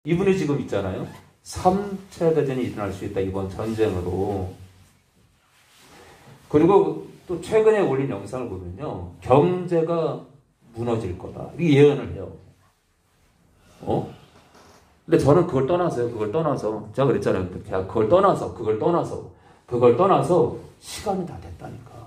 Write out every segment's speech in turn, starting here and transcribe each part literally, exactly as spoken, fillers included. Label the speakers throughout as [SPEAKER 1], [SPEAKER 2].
[SPEAKER 1] 이분이 지금 있잖아요. 삼 차 대전이 일어날 수 있다. 이번 전쟁으로. 그리고 또 최근에 올린 영상을 보면요. 경제가 무너질 거다. 이 예언을 해요. 어? 근데 저는 그걸 떠나서요. 그걸 떠나서. 제가 그랬잖아요. 제가 그걸 떠나서, 그걸 떠나서, 그걸 떠나서 시간이 다 됐다니까.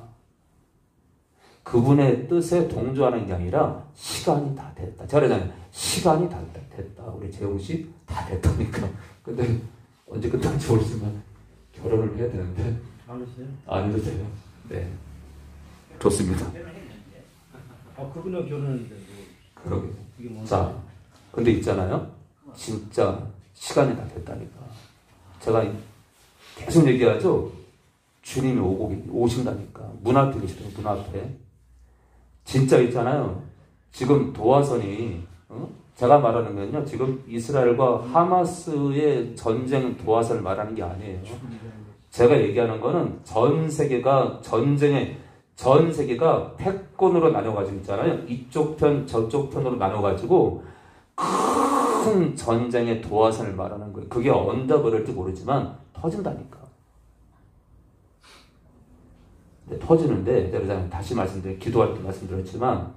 [SPEAKER 1] 그분의 뜻에 동조하는 게 아니라 시간이 다 됐다. 제가 그러잖아요. 시간이 다 됐다. 우리 재홍씨 다 됐다니까. 근데 언제 끝날지 모르지만 결혼을 해야 되는데.
[SPEAKER 2] 안 했어요?
[SPEAKER 1] 안 해도 돼요. 네. 좋습니다.
[SPEAKER 2] 아, 그분이랑 결혼했는데. 뭐.
[SPEAKER 1] 그러게. 자, 근데 있잖아요. 진짜 시간이 다 됐다니까. 제가 계속 얘기하죠. 주님이 오고 오신다니까. 문 앞에 계시더라고요. 문 앞에. 진짜 있잖아요. 지금 도화선이 어? 제가 말하는 건요. 지금 이스라엘과 하마스의 전쟁 도화선을 말하는 게 아니에요. 제가 얘기하는 거는 전 세계가 전쟁에 전 세계가 패권으로 나눠가지고 있잖아요. 이쪽 편 저쪽 편으로 나눠가지고 큰 전쟁의 도화선을 말하는 거예요. 그게 언제 그럴지 모르지만 터진다니까. 네, 터지는데 제가 다시 말씀드려 기도할 때 말씀드렸지만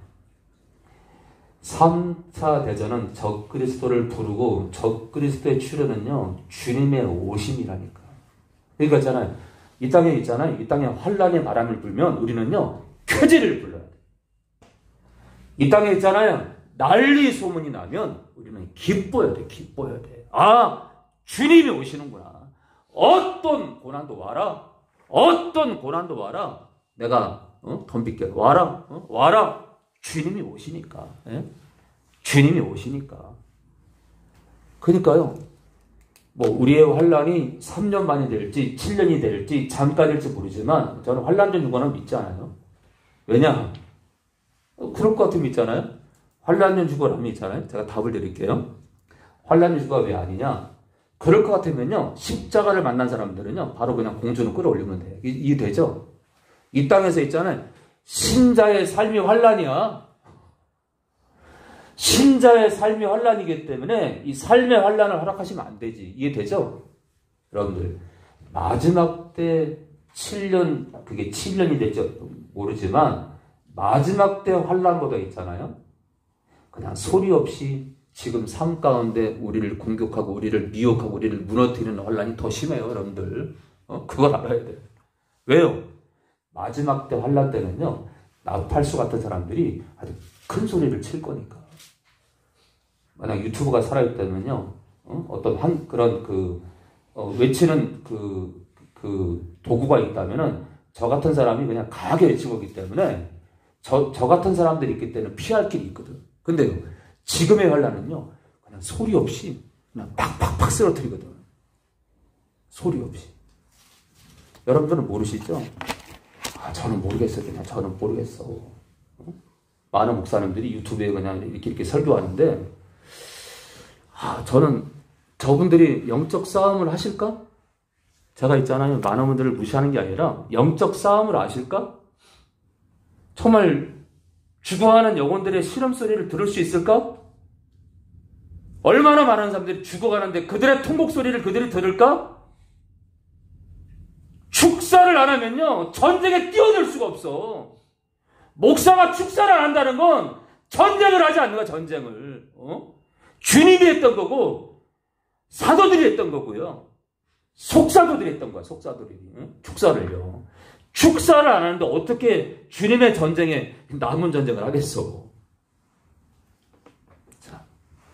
[SPEAKER 1] 삼 차 대전은 적그리스도를 부르고 적그리스도의 출현은요 주님의 오심이라니까. 그러니까 있잖아요. 이 땅에 있잖아요. 이 땅에 환란의 바람을 불면 우리는요 쾌재를 불러야 돼. 이 땅에 있잖아요. 난리 소문이 나면 우리는 기뻐야 돼. 기뻐야 돼. 아 주님이 오시는구나. 어떤 고난도 와라. 어떤 고난도 와라. 내가 어? 덤빌게. 와라. 어? 와라. 주님이 오시니까. 예? 주님이 오시니까. 그러니까요. 뭐 우리의 환란이 삼 년 만이 될지 칠 년이 될지 잠깐 될지 모르지만 저는 환란전 유고는 믿지 않아요. 왜냐? 어, 그럴 것 같으면 믿잖아요. 환란전 유고라면 있잖아요. 제가 답을 드릴게요. 환란전 유고가 왜 아니냐? 그럴 것 같으면요. 십자가를 만난 사람들은요. 바로 그냥 공주는 끌어올리면 돼요. 이해되죠? 이 땅에서 있잖아요. 신자의 삶이 환란이야. 신자의 삶이 환란이기 때문에 이 삶의 환란을 허락하시면 안 되지. 이해되죠? 여러분들 마지막 때 칠 년 그게 칠 년이 될지 모르지만 마지막 때 환란보다 있잖아요. 그냥 소리 없이 지금 삶 가운데 우리를 공격하고 우리를 미혹하고 우리를 무너뜨리는 환란이 더 심해요. 여러분들 어? 그걸 알아야 돼요. 왜요? 마지막 때 환란 때는요. 나팔수 같은 사람들이 아주 큰 소리를 칠 거니까. 만약 유튜브가 살아있다면요. 어? 어떤 한 그런 그 어, 외치는 그, 그 도구가 있다면은 저 같은 사람이 그냥 강하게 외치고 있기 때문에 저, 저 같은 사람들이 있기 때문에 피할 길이 있거든. 근데 지금의 환란은요. 그냥 소리 없이 그냥 팍팍팍 쓰러뜨리거든. 소리 없이. 여러분들은 모르시죠? 아, 저는 모르겠어요. 그냥 저는 모르겠어. 어? 많은 목사님들이 유튜브에 그냥 이렇게 이렇게 설교하는데, 아, 저는 저분들이 영적 싸움을 하실까? 제가 있잖아요. 많은 분들을 무시하는 게 아니라 영적 싸움을 아실까? 정말 죽어가는 영혼들의 시름소리를 들을 수 있을까? 얼마나 많은 사람들이 죽어가는데 그들의 통곡소리를 그들이 들을까? 축사를 안 하면요. 전쟁에 뛰어들 수가 없어. 목사가 축사를 안 한다는 건 전쟁을 하지 않는 거야. 전쟁을. 어? 주님이 했던 거고 사도들이 했던 거고요. 속사도들이 했던 거야. 속사도들이. 응? 축사를요. 축사를 안 하는데 어떻게 주님의 전쟁에 남은 전쟁을 하겠어. 자.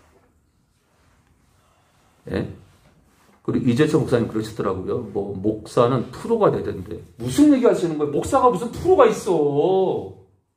[SPEAKER 1] 예? 그리고 이재철 목사님 그러시더라고요. 뭐 목사는 프로가 되던데. 무슨 얘기 하시는 거예요? 목사가 무슨 프로가 있어.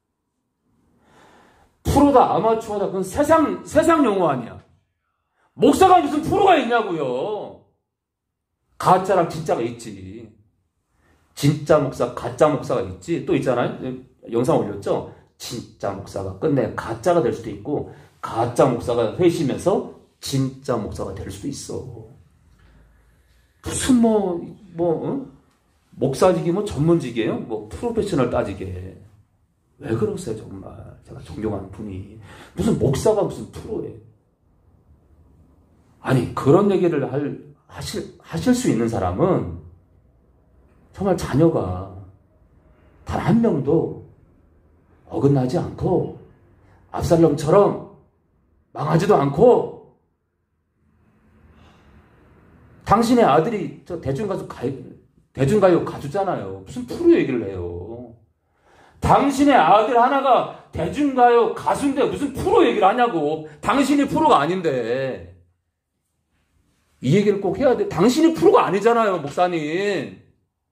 [SPEAKER 1] 프로다 아마추어다 그건 세상 세상 용어 아니야. 목사가 무슨 프로가 있냐고요. 가짜랑 진짜가 있지. 진짜 목사, 가짜 목사가 있지. 또 있잖아요. 영상 올렸죠. 진짜 목사가 끝내 가짜가 될 수도 있고 가짜 목사가 회심해서 진짜 목사가 될 수도 있어. 무슨 뭐, 뭐, 어? 목사직이 뭐 전문직이에요? 뭐 프로페셔널 따지게. 왜 그러세요, 정말. 제가 존경하는 분이. 무슨 목사가 무슨 프로예요. 아니, 그런 얘기를 할, 하실, 하실 수 있는 사람은 정말 자녀가 단 한 명도 어긋나지 않고 압살롬처럼 망하지도 않고 당신의 아들이 저 대중가수 가, 대중가요 가수잖아요. 무슨 프로 얘기를 해요. 당신의 아들 하나가 대중가요 가수인데 무슨 프로 얘기를 하냐고. 당신이 프로가 아닌데. 이 얘기를 꼭 해야 돼. 당신이 프로가 아니잖아요, 목사님.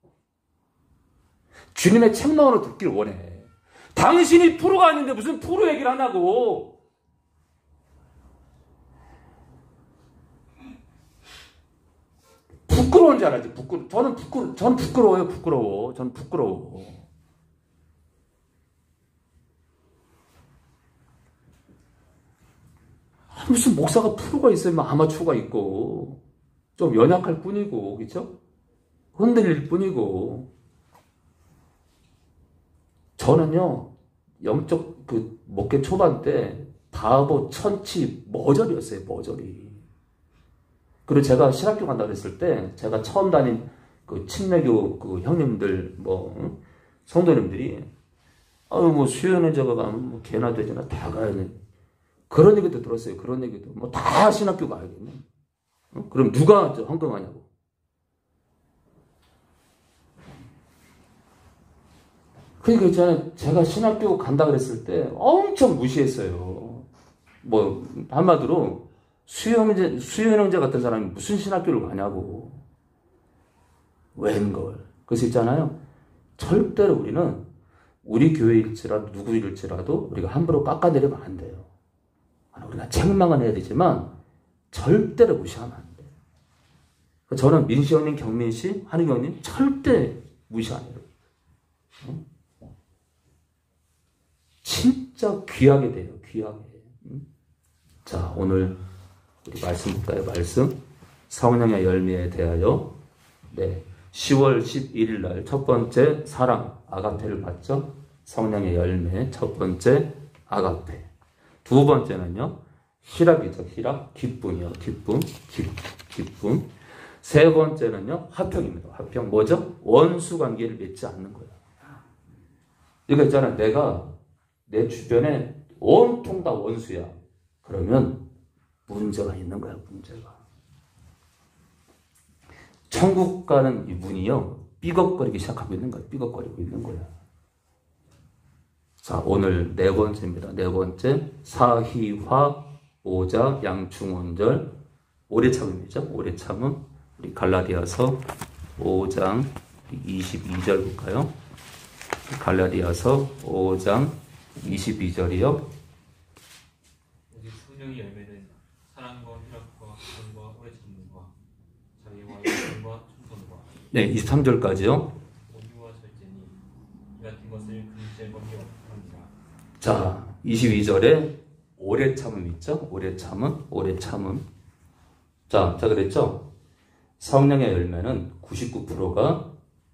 [SPEAKER 1] 주님의 책망으로 듣길 원해. 당신이 프로가 아닌데 무슨 프로 얘기를 하냐고. 부끄러운 줄 알아야지. 부끄러. 저는 부끄러. 저는 부끄러워요. 부끄러워. 저는 부끄러워. 무슨 목사가 프로가 있으면 아마추어가 있고 좀 연약할 뿐이고, 그렇죠? 흔들릴 뿐이고. 저는요 영적 그 목회 초반 때 바보, 천치, 머저리였어요. 머저리. 그리고 제가 신학교 간다 그랬을 때 제가 처음 다닌 그 침례교 그 형님들 뭐 성도님들이 아유 뭐 수련회자가 가면 뭐 개나 돼지나 다 가야지. 그런 얘기도 들었어요. 그런 얘기도. 뭐 다 신학교 가야겠네. 어? 그럼 누가 저 헌금하냐고. 그러니까 있잖아요. 제가 신학교 간다 그랬을 때 엄청 무시했어요. 뭐 한마디로 수영제, 수영제 같은 사람이 무슨 신학교를 가냐고. 웬걸. 그래서 있잖아요. 절대로 우리는 우리 교회일지라도 누구일지라도 우리가 함부로 깎아내리면 안 돼요. 우리가 책망은 해야 되지만 절대로 무시하면 안 돼요. 저는 민시 형님, 경민 씨, 한희 형님 절대 무시 안 해요. 응? 진짜 귀하게 돼요. 귀하게. 응? 자, 오늘 우리 말씀 볼까요? 말씀. 성령의 열매에 대하여 네, 시월 십일일 날 첫 번째 사랑 아가페를 봤죠. 성령의 열매 첫 번째 아가페. 두 번째는요, 희락이죠. 희락, 기쁨이요. 기쁨, 기, 기쁨. 세 번째는요, 화평입니다. 화평. 뭐죠? 원수 관계를 맺지 않는 거예요. 이거 있잖아요. 내가 내 주변에 온통 다 원수야. 그러면 문제가 있는 거야. 문제가. 천국 가는 이 문이요, 삐걱거리기 시작하고 있는 거야. 삐걱거리고 있는 거야. 자, 오늘 네 번째입니다. 네 번째, 사희화, 오자, 양충원절, 오래 참음이죠. 오래 참음. 우리 갈라디아서 오 장 이십이 절 볼까요? 갈라디아서 오 장 이십이 절이요.
[SPEAKER 3] 오직 성령의 열매는 사랑과 희락과 기쁨과 오래 참음과 자비와 영광과 충성과.
[SPEAKER 1] 네, 이십삼 절까지요.
[SPEAKER 3] 온유와 절제니 이 같은 것을 금지할 법이 없느니라.
[SPEAKER 1] 자, 이십이 절에 오래 참음 있죠? 오래 참음, 오래 참음. 자, 자 그랬죠? 성령의 열매는 구십구 퍼센트가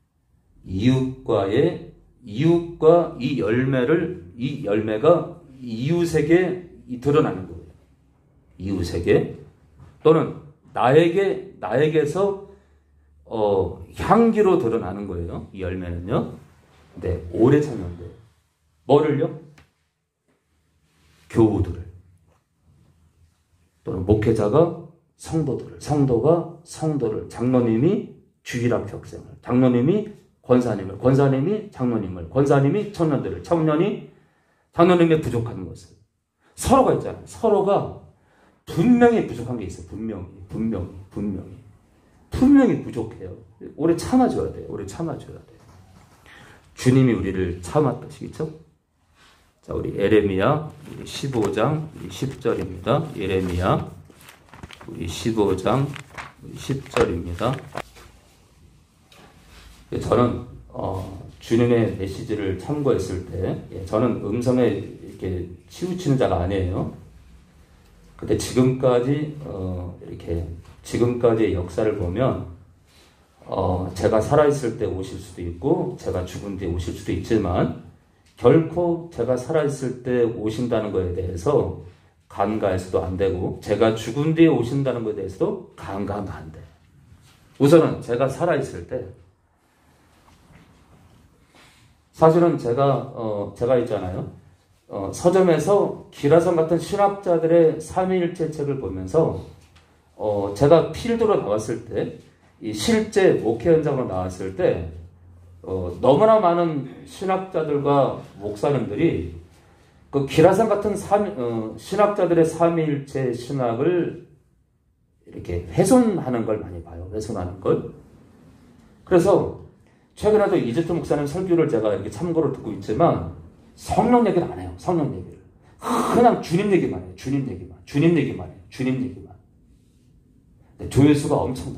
[SPEAKER 1] 이웃과의, 이웃과 이 열매를, 이 열매가 이웃에게 드러나는 거예요. 이웃에게. 또는 나에게, 나에게서, 어, 향기로 드러나는 거예요. 이 열매는요. 네, 오래 참는데. 뭐를요? 교우들을. 또는 목회자가 성도들을, 성도가 성도를, 장로님이 주일학 학생을, 장로님이 권사님을, 권사님이 장로님을, 권사님이 청년들을, 청년이 장로님의 부족한 것을. 서로가 있잖아요. 서로가 분명히 부족한 게 있어요. 분명히, 분명히, 분명히. 분명히 부족해요. 오래 참아줘야 돼요. 오래 참아줘야 돼요. 주님이 우리를 참았다시겠죠? 자, 우리 에레미야 십오 장 십 절입니다. 에레미야 우리 십오 장 십 절입니다. 저는 어, 주님의 메시지를 참고했을 때, 예, 저는 음성에 이렇게 치우치는 자가 아니에요. 근데 지금까지 어, 이렇게 지금까지의 역사를 보면 어, 제가 살아있을 때 오실 수도 있고 제가 죽은 뒤에 오실 수도 있지만 결코 제가 살아있을 때 오신다는 것에 대해서 간과해서도 안 되고 제가 죽은 뒤에 오신다는 것에 대해서도 간과하면 안 돼. 우선은 제가 살아있을 때 사실은 제가 어, 제가 있잖아요. 어, 서점에서 기라성 같은 신학자들의 삼위일체 책을 보면서 어, 제가 필드로 나왔을 때 이 실제 목회 현장으로 나왔을 때 어, 너무나 많은 신학자들과 목사님들이 그 기라성 같은 삼, 어, 신학자들의 삼위일체 신학을 이렇게 훼손하는 걸 많이 봐요. 훼손하는 걸. 그래서 최근에도 이재태 목사님 설교를 제가 이렇게 참고로 듣고 있지만 성령 얘기를 안 해요. 성령 얘기를. 그냥 주님 얘기만 해요. 주님 얘기만. 주님 얘기만 해요. 주님 얘기만. 근데 조회수가 엄청나.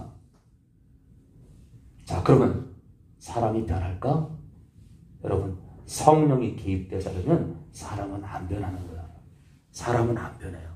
[SPEAKER 1] 자, 그러면 사람이 변할까? 여러분, 성령이 개입되지 않으면 사람은 안 변하는 거야. 사람은 안 변해요.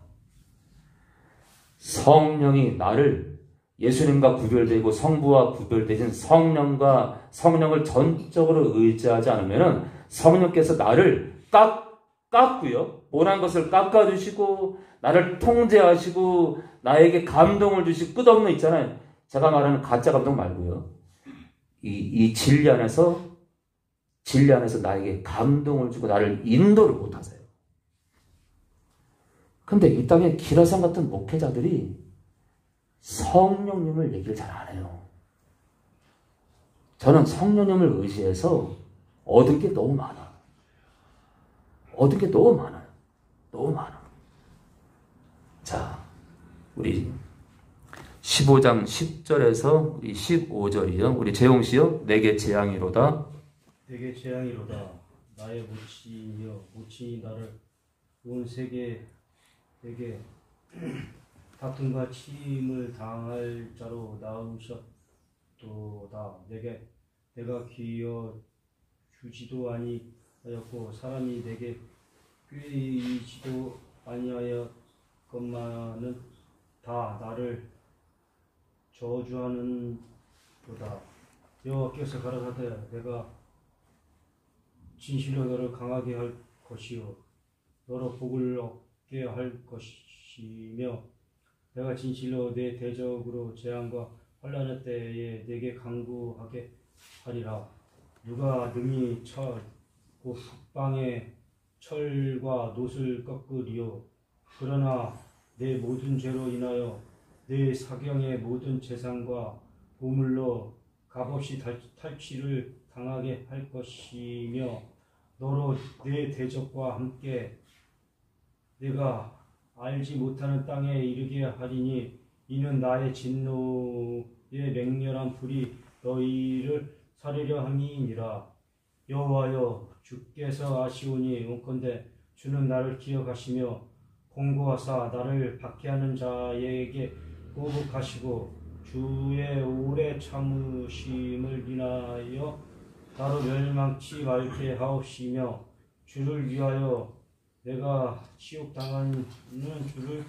[SPEAKER 1] 성령이 나를 예수님과 구별되고 성부와 구별되신 성령과 성령을 전적으로 의지하지 않으면 성령께서 나를 깎, 깎고요. 원한 것을 깎아주시고 나를 통제하시고 나에게 감동을 주시고 끝없는 있잖아요. 제가 말하는 가짜 감동 말고요. 이, 이 진리 안에서 진리 안에서 나에게 감동을 주고 나를 인도를 못하세요. 근데 이 땅에 기라성 같은 목회자들이 성령님을 얘기를 잘 안 해요. 저는 성령님을 의지해서 얻은 게 너무 많아. 얻은 게 너무 많아요. 너무 많아. 자, 우리 십오 장 십 절에서 우리 십오 절이요. 우리 재용 씨요. 내게 재앙이로다.
[SPEAKER 2] 내게 재앙이로다. 나의 모친이여 모친이 나를 온 세계 내게 다툼과 침을 당할 자로 낳으셨도다. 내게 내가 기어 주지도 아니하였고 사람이 내게 꾀이지도 아니하였건만은 다 나를 저주하는 도다. 여호와께서 가라사대 내가 진실로 너를 강하게 할 것이요 너로 복을 얻게 할 것이며 내가 진실로 내 대적으로 재앙과 환난의 때에 내게 강구하게 하리라. 누가 능히 철, 곧 북방의 철과 놋을 꺾으리요. 그러나 내 모든 죄로 인하여 내 사경의 모든 재산과 보물로 값없이 탈취를 당하게 할 것이며 너로 내 대적과 함께 내가 알지 못하는 땅에 이르게 하리니 이는 나의 진노의 맹렬한 불이 너희를 사르려 함이니라. 여호와여 주께서 아시오니 온컨대 주는 나를 기억하시며 공고하사 나를 박해하는 자에게 보복하시고 주의 오래 참으심을 인하여 나로 멸망치 말게 하옵시며 주를 위하여 내가 치욕당하는 줄을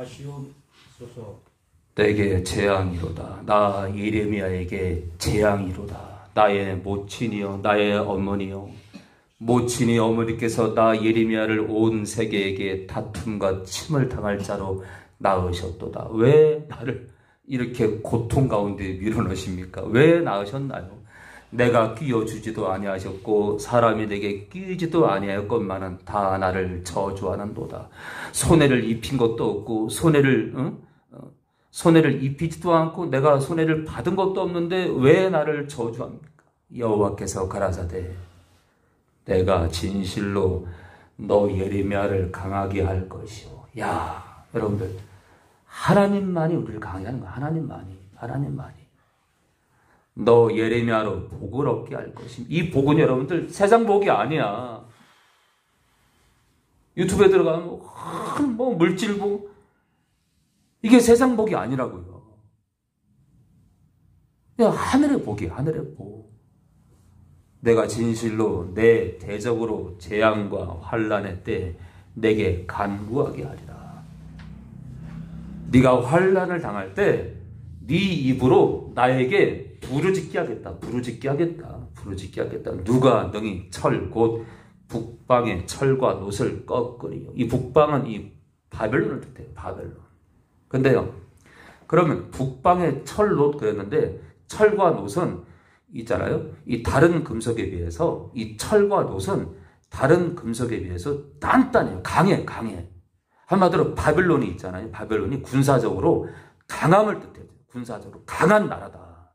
[SPEAKER 2] 아시옵소서.
[SPEAKER 1] 내게 재앙이로다. 나 예레미야에게 재앙이로다. 나의 모친이요 나의 어머니요 모친이 어머니께서 나 예레미야를 온 세계에게 다툼과 침을 당할 자로 낳으셨도다. 왜 나를 이렇게 고통 가운데 밀어넣으십니까? 왜 낳으셨나요? 내가 끼워주지도 아니하셨고 사람이 내게 끼지도 아니하였건만은 다 나를 저주하는도다. 손해를 입힌 것도 없고 손해를 응? 손해를 입히지도 않고 내가 손해를 받은 것도 없는데 왜 나를 저주합니까? 여호와께서 가라사대 내가 진실로 너 예레미야를 강하게 할 것이오. 야, 여러분들 하나님만이 우리를 강하게 하는 거야. 하나님만이. 하나님만이. 너 예레미야로 복을 얻게 할 것입니다. 이 복은 여러분들 세상 복이 아니야. 유튜브에 들어가면 뭐 물질 복 이게 세상 복이 아니라고요. 그냥 하늘의 복이야. 하늘의 복. 내가 진실로 내 대적으로 재앙과 환난의 때 내게 간구하게 하리라. 네가 환난을 당할 때 네 입으로 나에게 부르짖게 하겠다. 부르짖게 하겠다. 부르짖게 하겠다. 누가 능히 철 곧 북방의 철과 놋을 꺾으리요. 이 북방은 이 바벨론을 뜻해요. 바벨론. 근데요, 그러면 북방의 철롯 그랬는데 철과 놋은 있잖아요. 이 다른 금속에 비해서 이 철과 놋은 다른 금속에 비해서 단단해요. 강해, 강해. 한마디로 바벨론이 있잖아요. 바벨론이 군사적으로 강함을 뜻해요. 군사적으로 강한 나라다.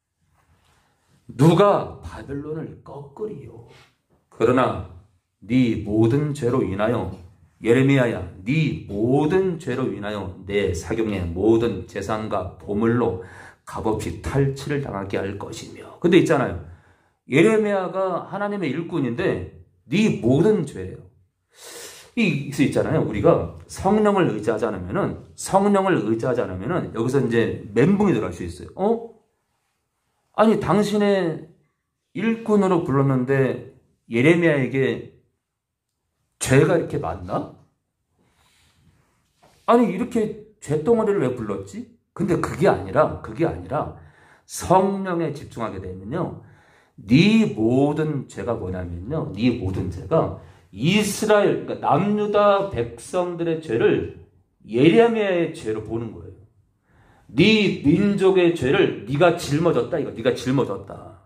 [SPEAKER 1] 누가 바벨론을 꺾으리요. 그러나 네 모든 죄로 인하여 예레미야야 네 모든 죄로 인하여 내 사경의 모든 재산과 보물로 값없이 탈취를 당하게 할 것이며. 근데 있잖아요. 예레미야가 하나님의 일꾼인데 네 모든 죄예요. 이 있잖아요. 우리가 성령을 의지하지 않으면은 성령을 의지하지 않으면은 여기서 이제 멘붕이 들어갈 수 있어요. 어? 아니 당신의 일꾼으로 불렀는데 예레미야에게 죄가 이렇게 많나? 아니 이렇게 죄덩어리를 왜 불렀지? 근데 그게 아니라 그게 아니라 성령에 집중하게 되면요. 네 모든 죄가 뭐냐면요. 네 모든 죄가 이스라엘, 그러니까 남유다 백성들의 죄를 예레미야의 죄로 보는 거예요. 네 민족의 죄를 네가 짊어졌다 이거. 네가 짊어졌다.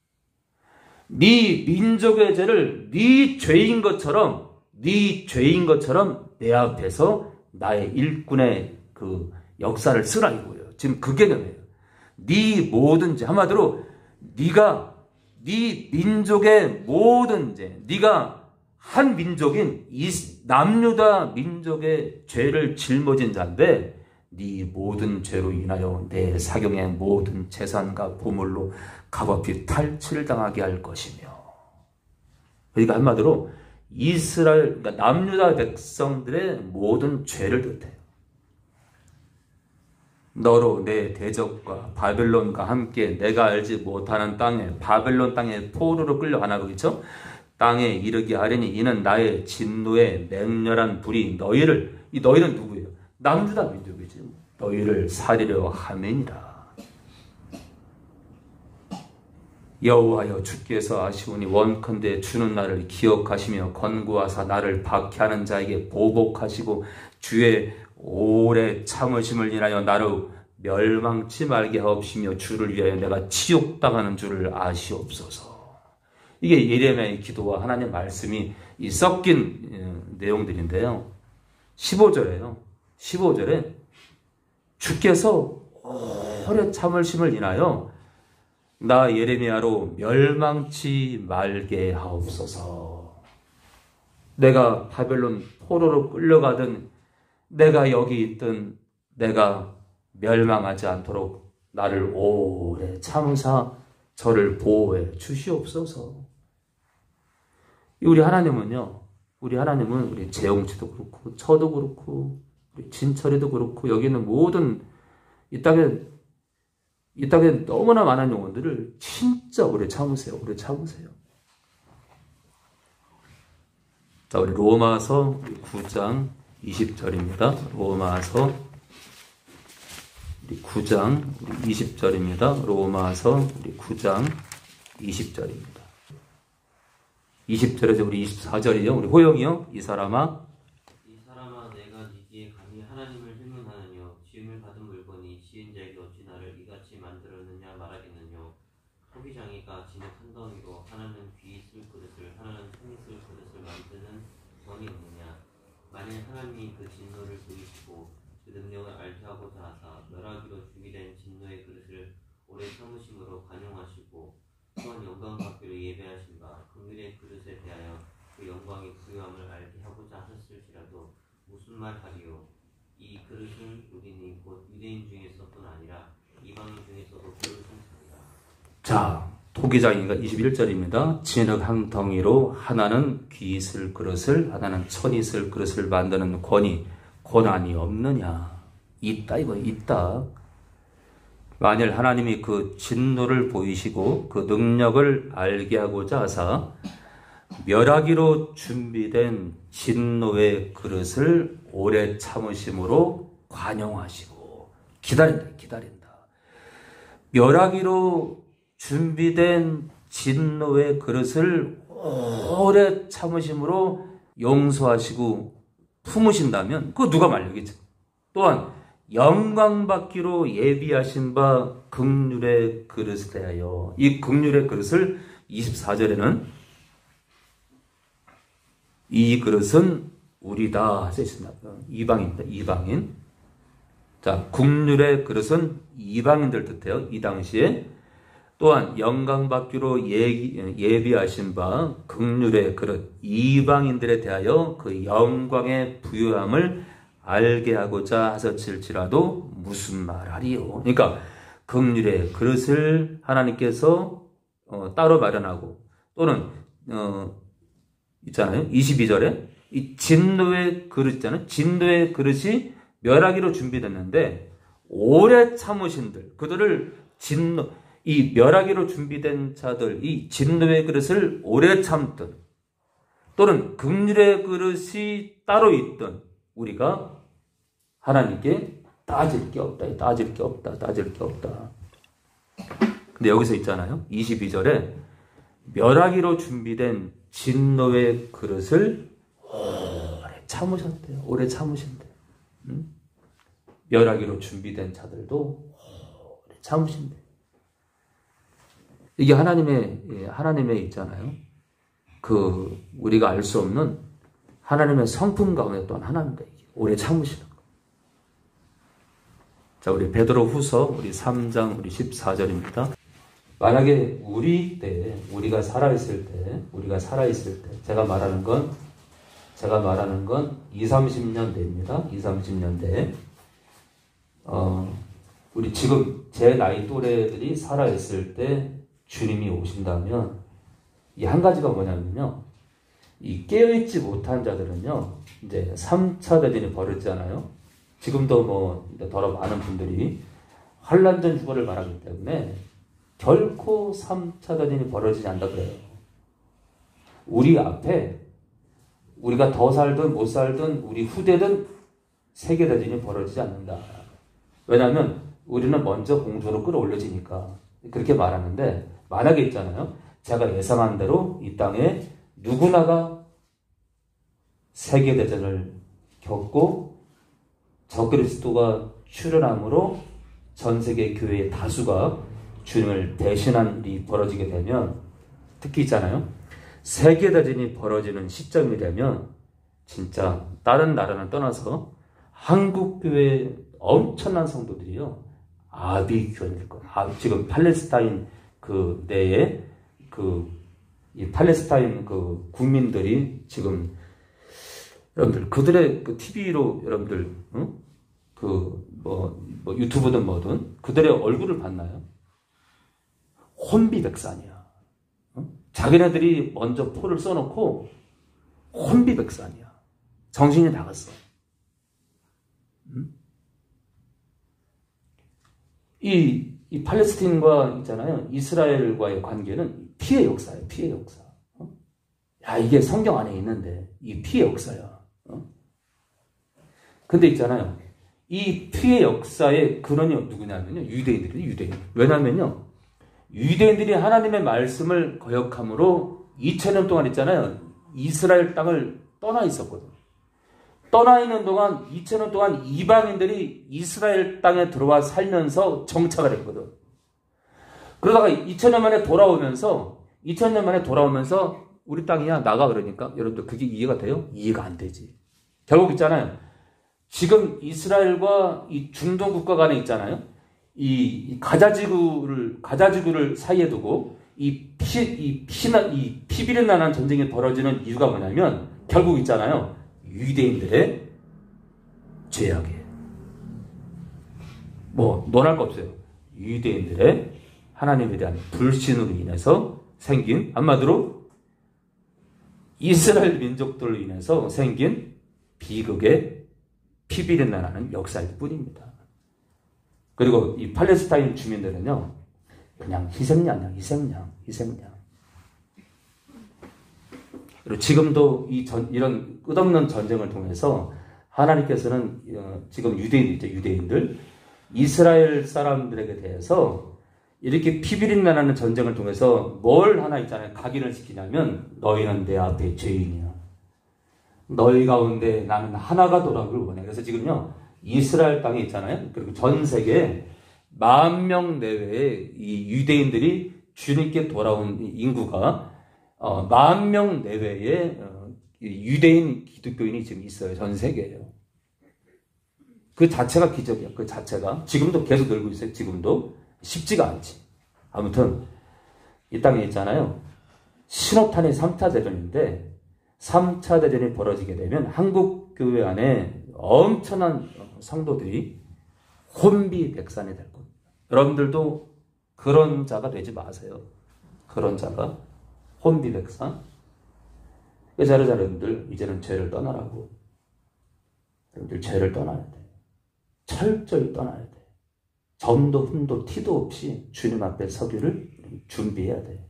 [SPEAKER 1] 네 민족의 죄를 네 죄인 것처럼 네 죄인 것처럼 내 앞에서 나의 일꾼의 그 역사를 쓰라 이거예요. 지금 그 개념이에요. 네 모든 죄 한마디로 네가 네 민족의 모든 죄, 네가 한 민족인 이 남유다 민족의 죄를 짊어진 자인데 네 모든 죄로 인하여 내 사경의 모든 재산과 보물로 값없이 탈취를 당하게 할 것이며. 그러니까 한마디로 이스라엘, 그러니까 남유다 백성들의 모든 죄를 뜻해요. 너로 내 대적과 바벨론과 함께 내가 알지 못하는 땅에 바벨론 땅에 포로로 끌려가나 그렇죠? 땅에 이르게 하리니 이는 나의 진노의 맹렬한 불이 너희를, 이 너희는 누구예요? 남유다 민족이지. 너희를 살리려 함이니라. 여호와여 주께서 아시오니 원컨대 주는 나를 기억하시며 권고하사 나를 박해하는 자에게 보복하시고 주의 오래 참으심을 인하여 나를 멸망치 말게 하옵시며 주를 위하여 내가 치욕당하는 줄을 아시옵소서. 이게 예레미야의 기도와 하나님의 말씀이 이 섞인 내용들인데요. 십오 절에요. 십오 절에 주께서 오래 참으심을 인하여 나 예레미야로 멸망치 말게 하옵소서. 내가 바벨론 포로로 끌려가든 내가 여기 있든 내가 멸망하지 않도록 나를 오래 참으사 저를 보호해 주시옵소서. 우리 하나님은요, 우리 하나님은 우리 재홍치도 그렇고, 저도 그렇고, 우리 진철이도 그렇고, 여기 있는 모든 이 땅에, 이 땅에 너무나 많은 영혼들을 진짜 오래 참으세요. 오래 참으세요. 자, 우리 로마서 구 장 이십 절입니다. 로마서 우리 구 장 이십 절입니다. 로마서 우리 구 장 이십 절입니다. 이십 절에서 우리 이십사 절이요. 우리 호영이요. 이 사람아
[SPEAKER 4] 이 사람아 내가 니기에 감히 하나님을 흉문하느뇨 지음을 받은 물건이 지은 자에게 어찌 나를 이같이 만들었느냐 말하겠느뇨. 소비장이가 진흙 한 덩이로 하나는 귀 있을 그릇을 하나는 손 있을 그릇을 만드는 권이 없느냐. 만일 하나님이 그 진노를 보이시고 그 능력을 알게 하고자 하사 멸하기로 준비된 진노의 그릇을 오래 참으심으로 관용하시고 또한 영광 받기로 예배하신 바 긍휼의 그릇에 대하여 그 영광의 부요함을 알게 하고자 하셨을지라도 무슨 말 하리요. 이 그릇은 우리는 곧 유대인 중에서뿐 아니라 이방인 중에서도 그릇은 차리라.
[SPEAKER 1] 자, 토기장이가 이십일 절입니다. 진흙 한 덩이로 하나는 귀 있을 그릇을 하나는 천 있을 그릇을 만드는 권위, 권한이 없느냐. 있다 이거 있다. 만일 하나님이 그 진노를 보이시고 그 능력을 알게 하고자 하사 멸하기로 준비된 진노의 그릇을 오래 참으심으로 관용하시고 기다린다 기다린다. 멸하기로 준비된 진노의 그릇을 오래 참으심으로 용서하시고 품으신다면 그거 누가 말리겠죠. 또한 영광받기로 예비하신 바 긍휼의 그릇을 대하여, 이 긍휼의 그릇을 이십사 절에는 이 그릇은 우리다 하셔 있습니다. 이방인입니다. 이방인. 자, 긍휼의 그릇은 이방인들 뜻해요. 이 당시에. 또한 영광받기로 예비하신 바 긍휼의 그릇, 이방인들에 대하여 그 영광의 부유함을 알게 하고자 하셨을지라도 무슨 말하리요. 그러니까 긍휼의 그릇을 하나님께서 어, 따로 마련하고, 또는 어, 있잖아요. 이십이 절에 이 진노의 그릇 있잖아요. 진노의 그릇이 멸하기로 준비됐는데 오래 참으신들, 그들을 진노, 이 멸하기로 준비된 자들, 이 진노의 그릇을 오래 참든, 또는 긍휼의 그릇이 따로 있든 우리가 하나님께 따질 게 없다, 따질 게 없다, 따질 게 없다. 근데 여기서 있잖아요. 이십이 절에 멸하기로 준비된 진노의 그릇을 오래 참으셨대요. 오래 참으신대요. 응? 멸하기로 준비된 자들도 오래 참으신대요. 이게 하나님의, 하나님의 있잖아요. 그, 우리가 알 수 없는 하나님의 성품 가운데 또한 하나입니다. 이게. 오래 참으시는 거. 자, 우리 베드로 후서, 우리 삼 장, 우리 십사 절입니다. 만약에 우리 때, 우리가 살아있을 때, 우리가 살아있을 때, 제가 말하는 건, 제가 말하는 건 이십, 삼십 년대입니다. 이십, 삼십 년대. 어, 우리 지금 제 나이 또래들이 살아있을 때 주님이 오신다면, 이 한 가지가 뭐냐면요. 이 깨어있지 못한 자들은요, 이제 삼 차 대전이 벌어지잖아요. 지금도 뭐, 더러 많은 분들이 환란전 휴거를 말하기 때문에 결코 삼 차 대전이 벌어지지 않는다 그래요. 우리 앞에 우리가 더 살든 못 살든 우리 후대든 세계 대전이 벌어지지 않는다. 왜냐하면 우리는 먼저 공주로 끌어올려지니까 그렇게 말하는데, 만약에 있잖아요. 제가 예상한 대로 이 땅에 누구나가 세계 대전을 겪고 적그리스도가 출현함으로 전 세계 교회의 다수가 주님을 대신한 일이 벌어지게 되면, 특히 있잖아요. 세계대전이 벌어지는 시점이 되면 진짜 다른 나라는 떠나서 한국교회 엄청난 성도들이요. 아비규환일 거예요. 아, 지금 팔레스타인 그 내에 그 이 팔레스타인 그 국민들이 지금 여러분들 그들의 그 티비로 여러분들 응? 그 뭐 뭐 유튜브든 뭐든 그들의 얼굴을 봤나요? 혼비백산이야. 응? 자기네들이 먼저 포를 써놓고 혼비백산이야. 정신이 나갔어. 응? 이, 이 팔레스틴과 있잖아요. 이스라엘과의 관계는 피해 역사예요. 피해 역사. 어? 야, 이게 성경 안에 있는데 이 피해 역사야. 어? 근데 있잖아요. 이 피해 역사의 근원이 누구냐면요. 유대인들이에요. 유대인. 왜냐면요. 유대인들이 하나님의 말씀을 거역함으로 이천 년 동안 있잖아요. 이스라엘 땅을 떠나 있었거든. 떠나 있는 동안 이천 년 동안 이방인들이 이스라엘 땅에 들어와 살면서 정착을 했거든. 그러다가 이천 년 만에 돌아오면서 이천 년 만에 돌아오면서 우리 땅이야 나가 그러니까 여러분들 그게 이해가 돼요? 이해가 안 되지. 결국 있잖아요. 지금 이스라엘과 이 중동 국가 간에 있잖아요. 이, 이 가자지구를 가자지구를 사이에 두고 이 피 이 피나 이 피비린내난 전쟁이 벌어지는 이유가 뭐냐면 결국 있잖아요. 유대인들의 죄악이에요. 뭐 논할 거 없어요. 유대인들의 하나님에 대한 불신으로 인해서 생긴, 한마디로 이스라엘 민족들로 인해서 생긴 비극의 피비린내 나는 역사일 뿐입니다. 그리고 이 팔레스타인 주민들은요, 그냥 희생양이야, 희생양, 희생양. 그리고 지금도 이 전, 이런 끝없는 전쟁을 통해서 하나님께서는 어, 지금 유대인들, 유대인들, 이스라엘 사람들에게 대해서 이렇게 피비린내 나는 전쟁을 통해서 뭘 하나 있잖아요. 각인을 시키냐면 너희는 내 앞에 죄인이야. 너희 가운데 나는 하나가 돌아오길 원해. 그래서 지금요, 이스라엘 땅에 있잖아요. 그리고 전 세계에 만 명 내외의 이 유대인들이 주님께 돌아온 인구가 어, 만 명 내외의 어, 유대인 기독교인이 지금 있어요. 전 세계에요. 그 자체가 기적이야. 그 자체가. 지금도 계속 늘고 있어요. 지금도. 쉽지가 않지. 아무튼 이 땅에 있잖아요. 신호탄이 삼 차 대전인데 삼 차 대전이 벌어지게 되면 한국 교회 안에 엄청난 성도들이 혼비백산이 될 겁니다. 여러분들도 그런 자가 되지 마세요. 그런 자가 혼비백산. 그래서 여러분들 이제는 죄를 떠나라고. 여러분들 죄를 떠나야 돼. 철저히 떠나야 돼. 점도 흠도 티도 없이 주님 앞에 서기를 준비해야 돼.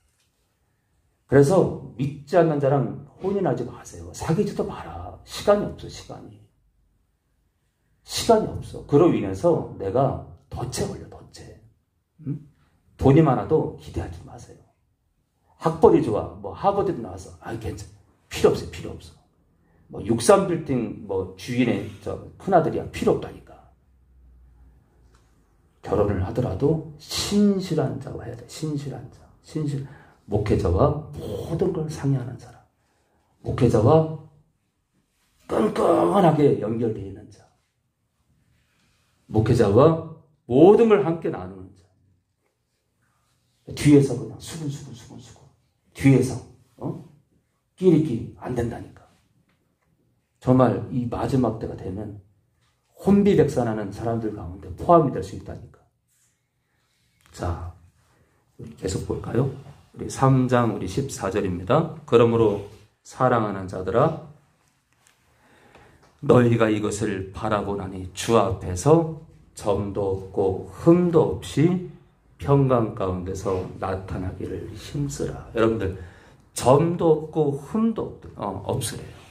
[SPEAKER 1] 그래서 믿지 않는 자랑 혼인하지 마세요. 사귀지도 마라. 시간이 없어, 시간이. 시간이 없어. 그로 인해서 내가 덫에 걸려, 덫에. 응? 돈이 많아도 기대하지 마세요. 학벌이 좋아. 뭐 하버드도 나와서 아 괜찮아. 필요 없어요. 필요 없어. 뭐 육십삼 빌딩 뭐 주인의 저 큰아들이야. 필요 없다니까. 결혼을 하더라도 신실한 자와 해야 돼. 신실한 자. 신실. 목회자와 모든 걸 상의하는 사람. 목회자와 끈끈하게 연결되어 있는 자. 목회자와 모든 걸 함께 나누는 자. 뒤에서 그냥 수근수근 수근수근. 뒤에서 어? 끼리끼리 안 된다니까. 정말 이 마지막 때가 되면 혼비백산하는 사람들 가운데 포함이 될 수 있다니까. 자, 우리 계속 볼까요? 우리 삼 장 우리 십사 절입니다. 그러므로 사랑하는 자들아, 너희가 이것을 바라보나니 주 앞에서 점도 없고 흠도 없이 평강 가운데서 나타나기를 힘쓰라. 여러분들 점도 없고 흠도 없, 어, 없으래요.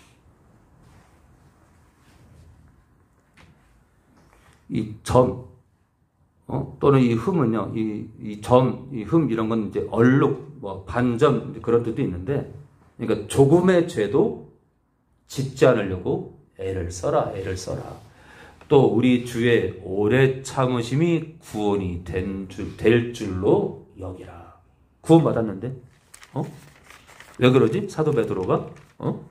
[SPEAKER 1] 이 점, 어? 또는 이 흠은요, 이, 이 점, 이 흠, 이런 건 이제 얼룩, 뭐, 반점, 그런 뜻도 있는데, 그러니까 조금의 죄도 짓지 않으려고 애를 써라, 애를 써라. 또 우리 주의 오래 참으심이 구원이 된 줄, 될 줄로 여기라. 구원 받았는데, 어? 왜 그러지? 사도 베드로가, 어?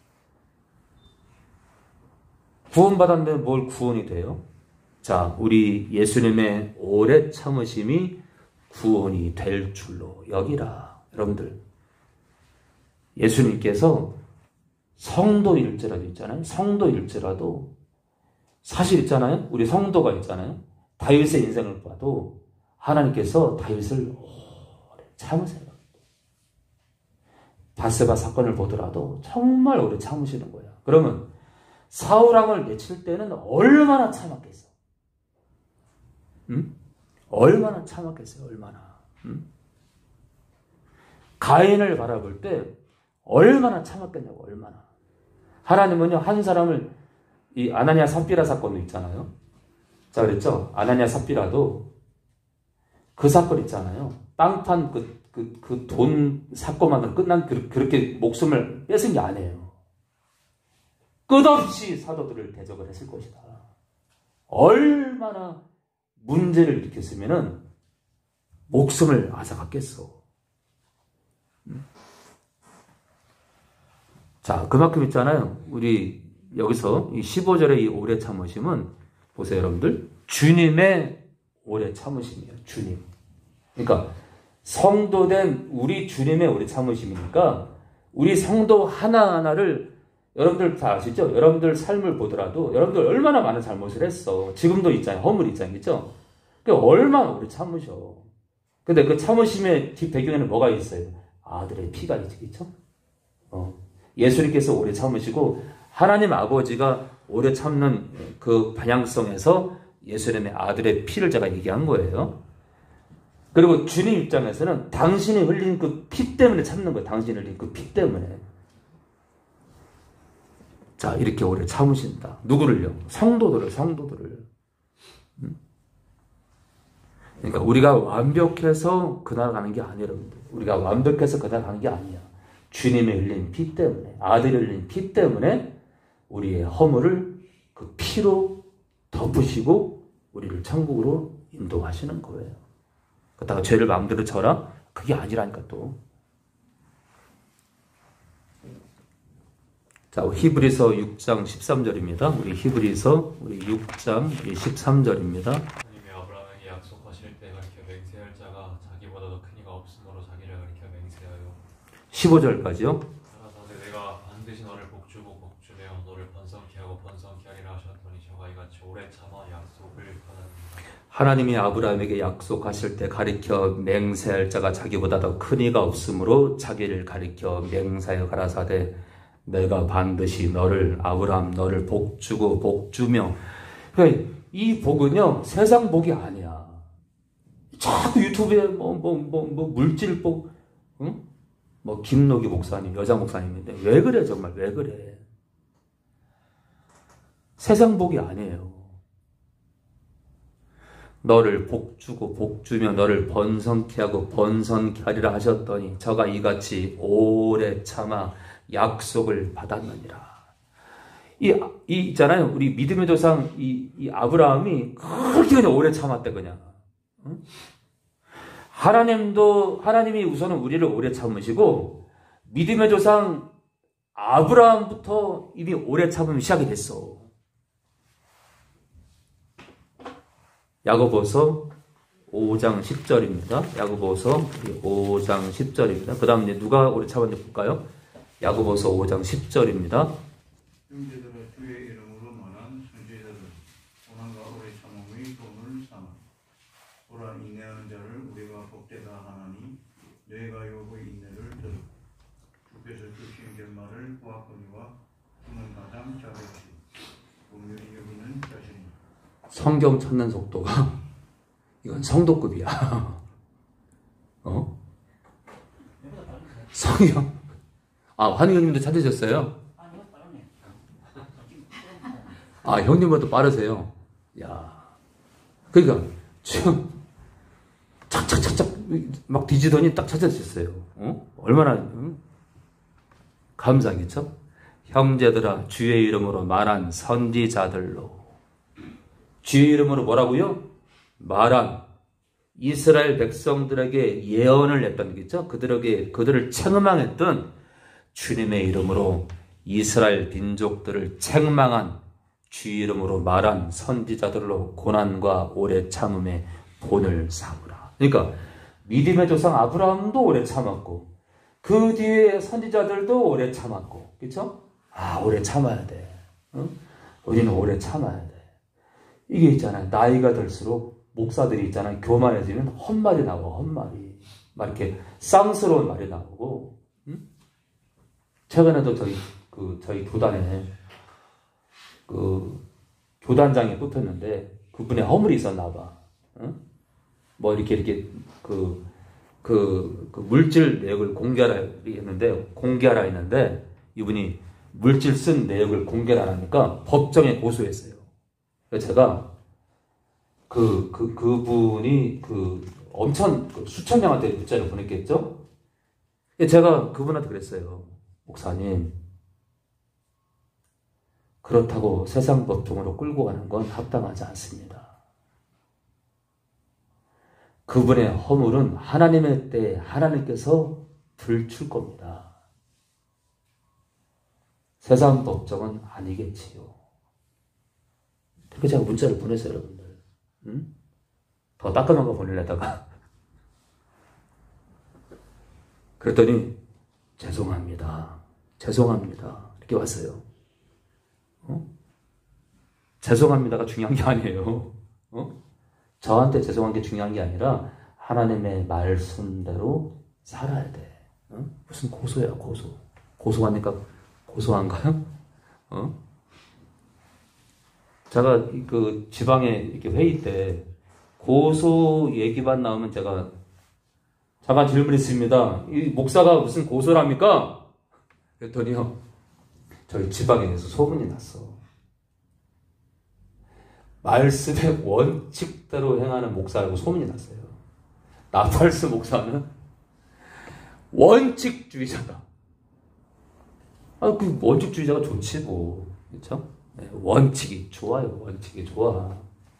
[SPEAKER 1] 구원 받았는데 뭘 구원이 돼요? 자, 우리 예수님의 오래 참으심이 구원이 될 줄로 여기라. 여러분들, 예수님께서 성도일지라도 있잖아요. 성도일지라도 사실 있잖아요. 우리 성도가 있잖아요. 다윗의 인생을 봐도 하나님께서 다윗을 오래 참으세요. 바세바 사건을 보더라도 정말 오래 참으시는 거야. 그러면 사울왕을 내칠 때는 얼마나 참았겠어. 응? 얼마나 참았겠어요. 얼마나. 응? 가인을 바라볼 때 얼마나 참았겠냐고. 얼마나. 하나님은요, 한 사람을, 이 아나니아 삽비라 사건도 있잖아요. 자, 그랬죠? 아나니아 삽비라도 그 사건 있잖아요. 땅 판 그, 그, 그 돈 사건만으로 끝난 그, 그렇게 목숨을 뺏은 게 아니에요. 끝없이 사도들을 대적을 했을 것이다. 얼마나 문제를 일으켰으면은 목숨을 앗아갔겠어. 자, 그만큼 있잖아요. 우리 여기서 이 십오 절의 이 오래 참으심은 보세요, 여러분들. 주님의 오래 참으심이에요. 주님. 그러니까 성도된 우리 주님의 오래 참으심이니까 우리 성도 하나하나를 여러분들 다 아시죠? 여러분들 삶을 보더라도 여러분들 얼마나 많은 잘못을 했어. 지금도 있잖아요. 허물 있잖아요. 그죠? 그러니까 얼마나 오래 참으셔. 근데 그 참으심의 뒷 배경에는 뭐가 있어요? 아들의 피가 있지. 그죠? 어. 예수님께서 오래 참으시고 하나님 아버지가 오래 참는 그 방향성에서 예수님의 아들의 피를 제가 얘기한 거예요. 그리고 주님 입장에서는 당신이 흘린 그 피 때문에 참는 거예요. 당신이 흘린 그 피 때문에. 자, 이렇게 오래 참으신다. 누구를요? 성도들을, 성도들을. 그러니까 우리가 완벽해서 그날 가는 게 아니에요, 여러분들. 우리가 완벽해서 그날 가는 게 아니야. 주님의 흘린 피 때문에, 아들이 흘린 피 때문에 우리의 허물을 그 피로 덮으시고 우리를 천국으로 인도하시는 거예요. 그렇다가 죄를 마음대로 져라? 그게 아니라니까 또. 자, 히브리서 육 장 십삼 절입니다. 우리 히브리서 우리 육 장 십삼 절입니다.
[SPEAKER 3] 하나님이 아브라함에게 약속하실 때 가리켜 맹세할 자가 자기보다 더 큰 이가 없으므로 자기를 가리켜 맹세하여
[SPEAKER 1] 십오 절까지요.
[SPEAKER 3] 가라사대 내가 반드시 너를 복주고 복주며 너를 번성케 하고 번성케 하리라 하셨더니 저가 이같이 오래 참아 약속을 받았느니라.
[SPEAKER 1] 하나님이 아브라함에게 약속하실 때 가리켜 맹세할 자가 자기보다 더 큰 이가 없으므로 자기를 가리켜 맹세하여 가라사대 내가 반드시 너를 아브라함 너를 복주고 복주며. 그러니까 이 복은요 세상 복이 아니야. 자꾸 유튜브에 뭐 뭐 뭐 뭐 물질 복, 응? 뭐 김노기 목사님 여자 목사님인데 왜 그래 정말 왜 그래? 세상 복이 아니에요. 너를 복주고 복주며 너를 번성케 하고 번성케 하리라 하셨더니 저가 이같이 오래 참아 약속을 받았느니라. 이, 이 있잖아요. 우리 믿음의 조상 이, 이 아브라함이 그렇게 그냥 오래 참았대 그냥. 응? 하나님도 하나님이 우선은 우리를 오래 참으시고 믿음의 조상 아브라함부터 이미 오래 참음이 시작이 됐어. 야고보서 오 장 십 절입니다. 야고보서 오 장 십 절입니다. 그 다음 이제 누가 오래 참았는지 볼까요? 야고보서 오 장 십 절입니다.
[SPEAKER 5] 형제들아 주의 이름으로 말한 선지자들 고난과 오래 참음의 돈을 삼아 보라 인내하는 자를 우리가 복되다 하나니 너희가 요구의 인내를 들어 주께서 주신 결말을 보았거니와 그는 가장 자백시 분명히 여기는 자신이.
[SPEAKER 1] 성경 찾는 속도가 이건 성도급이야. 어? 성경. 아, 환희 형님도 찾으셨어요? 아, 형님보다 빠르세요? 야. 그러니까, 지금, 착착착착, 막 뒤지더니 딱 찾아주셨어요. 어? 얼마나, 응? 감사하겠죠? 형제들아, 주의 이름으로 말한 선지자들로. 주의 이름으로 뭐라고요? 말한 이스라엘 백성들에게 예언을 했던 거겠죠? 그들에게, 그들을 책망했던 주님의 이름으로 이스라엘 민족들을 책망한 주의 이름으로 말한 선지자들로 고난과 오래 참음의 본을 삼으라. 그러니까 믿음의 조상 아브라함도 오래 참았고 그 뒤에 선지자들도 오래 참았고, 그렇죠? 아, 오래 참아야 돼. 응? 우리는 오래 참아야 돼. 이게 있잖아요. 나이가 들수록 목사들이 있잖아요. 교만해지면 헛말이 나와, 헛말이. 막 이렇게 쌍스러운 말이 나오고, 응? 최근에도 저희, 그, 저희 교단에, 그, 교단장이 뽑혔는데, 그분의 허물이 있었나봐. 응? 뭐, 이렇게, 이렇게, 그, 그, 그 물질 내역을 공개하라 했는데, 공개하라 했는데, 이분이 물질 쓴 내역을 공개하라니까 법정에 고소했어요. 그래서 제가, 그, 그, 그분이, 그, 엄청, 수천 명한테 문자를 보냈겠죠? 제가 그분한테 그랬어요. 목사님, 그렇다고 세상 법정으로 끌고 가는 건 합당하지 않습니다. 그분의 허물은 하나님의 때에 하나님께서 들출 겁니다. 세상 법정은 아니겠지요. 그렇게 제가 문자를 보냈어요, 여러분들. 응? 더 따끔한 거 보내려다가. 그랬더니, 죄송합니다. 죄송합니다. 이렇게 왔어요. 어? 죄송합니다가 중요한 게 아니에요. 어? 저한테 죄송한 게 중요한 게 아니라 하나님의 말씀대로 살아야 돼. 어? 무슨 고소야, 고소. 고소하니까 고소한가요? 어? 제가 그 지방에 이렇게 회의 때 고소 얘기만 나오면 제가 잠깐 질문 있습니다. 이 목사가 무슨 고소랍니까? 그랬더니요, 저희 지방에서 소문이 났어. 말씀의 원칙대로 행하는 목사라고 소문이 났어요. 나팔스 목사는 원칙주의자다. 아, 그 원칙주의자가 좋지 뭐. 그렇죠? 네, 원칙이 좋아요. 원칙이 좋아.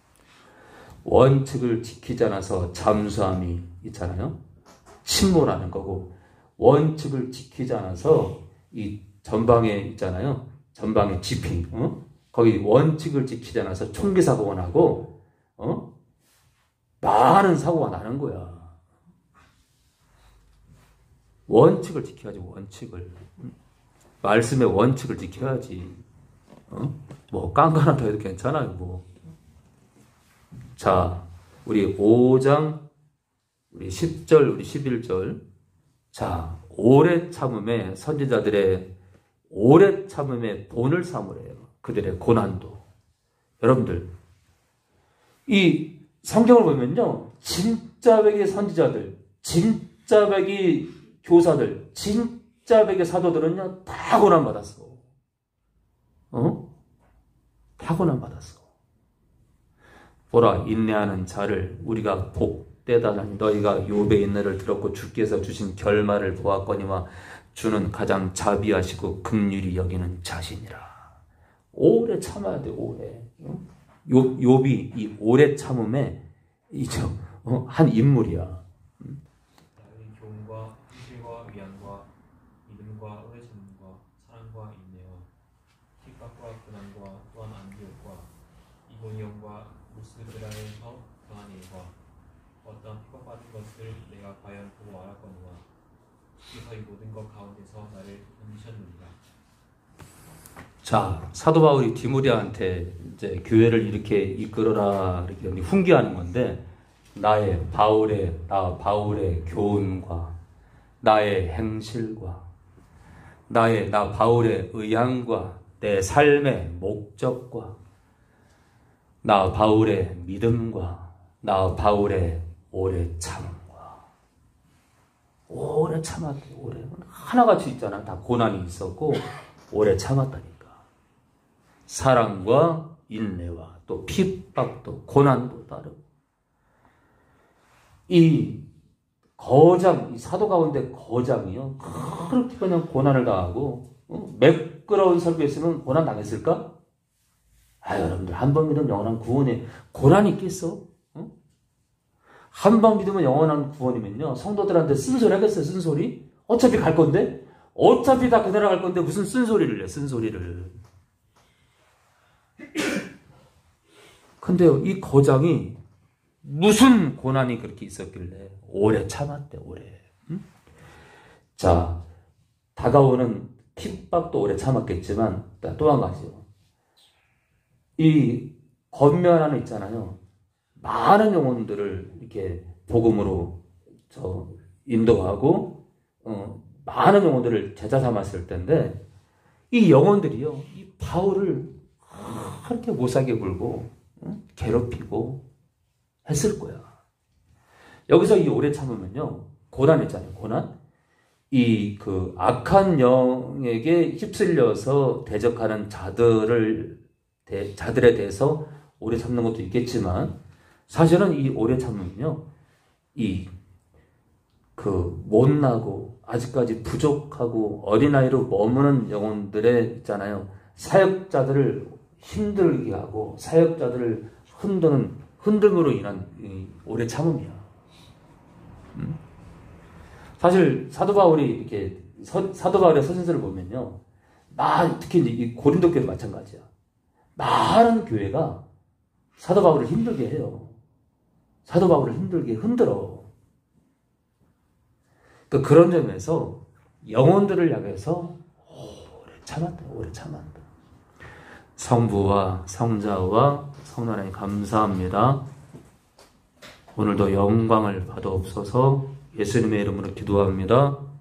[SPEAKER 1] 원칙을 지키지 않아서 잠수함이 있잖아요. 침몰하는 거고, 원칙을 지키지 않아서 이 전방에 있잖아요. 전방에 지핑, 어? 거기 원칙을 지키지 않아서 총기 사고가 나고, 어? 많은 사고가 나는 거야. 원칙을 지켜야지, 원칙을. 말씀의 원칙을 지켜야지. 어? 뭐 깐깐하다 해도 괜찮아요, 뭐. 자, 우리 오 장, 우리 십 절, 우리 십일 절. 자, 오래 참음에 선지자들의 오래 참음에 본을 삼으래요. 그들의 고난도. 여러분들, 이 성경을 보면요, 진짜 백의 선지자들, 진짜 백의 교사들, 진짜 백의 사도들은요, 다 고난 받았어. 어? 다 고난 받았어. 보라, 인내하는 자를 우리가 복되다니 너희가 욥의 인내를 들었고 주께서 주신 결말을 보았거니와 주는 가장 자비하시고 긍휼히 여기는 자신이라. 오래 참아야 돼, 오래. 어? 욥, 욥이 이 오래 참음에 이저 어? 한 인물이야.
[SPEAKER 3] 나의 교훈과 현실과 위안과 믿음과 오래 참음과 사랑과 인내와 핍박과 고난과 또한 안디옥과 이고니온과 루스드라에서 당한 일과 어떤 핍박받은 것을 내가 과연 보고 알았거니와 주께서 이 모든 것 가운데서 나를 건지셨느니라.
[SPEAKER 1] 자, 사도 바울이 디모데한테 이제 교회를 이렇게 이끌어라 이렇게 훈계하는 건데, 나의 바울의 나 바울의 교훈과 나의 행실과 나의 나 바울의 의향과 내 삶의 목적과 나 바울의 믿음과 나 바울의 오래 참음과 오래 참았대. 오래 하나같이 있잖아. 다 고난이 있었고 오래 참았다니까. 사랑과 인내와 또 핍박도 고난도 따르고, 이 거장, 이 사도 가운데 거장이요, 그렇게 그냥 고난을 당하고, 어? 매끄러운 설교했으면 고난 당했을까? 아, 여러분들, 한 번 믿으면 영원한 구원에 고난이 있겠어? 어? 한 번 믿으면 영원한 구원이면요, 성도들한테 쓴소리 하겠어요, 쓴소리? 어차피 갈 건데? 어차피 다 그대로 갈 건데 무슨 쓴소리를 해, 쓴소리를. 근데요, 이 거장이 무슨 고난이 그렇게 있었길래 오래 참았대, 오래. 응? 자, 다가오는 핍박도 오래 참았겠지만 또 한 가지요. 이 권면 하나 있잖아요. 많은 영혼들을 이렇게 복음으로 저 인도하고 어, 많은 영혼들을 제자 삼았을 텐데, 이 영혼들이요, 이 바울을 그렇게 못살게 굴고 응? 괴롭히고 했을 거야. 여기서 이 오래 참으면요, 고난 있잖아요, 고난. 이 그 악한 영에게 휩쓸려서 대적하는 자들을 대, 자들에 대해서 오래 참는 것도 있겠지만, 사실은 이 오래 참으면요, 이 그 못나고 아직까지 부족하고 어린아이로 머무는 영혼들의 있잖아요, 사역자들을 힘들게 하고 사역자들을 흔드는 흔듦으로 인한 오래 참음이야. 음? 사실 사도 바울이 이렇게 서, 사도 바울의 서신서를 보면요, 나 특히 이제 이 고린도 교회도 마찬가지야. 많은 교회가 사도 바울을 힘들게 해요. 사도 바울을 힘들게 흔들어. 그 그런 점에서 영혼들을 향해서 오래 참았다, 오래 참았다. 성부와 성자와 성령 하나님 감사합니다. 오늘도 영광을 받아옵소서. 예수님의 이름으로 기도합니다.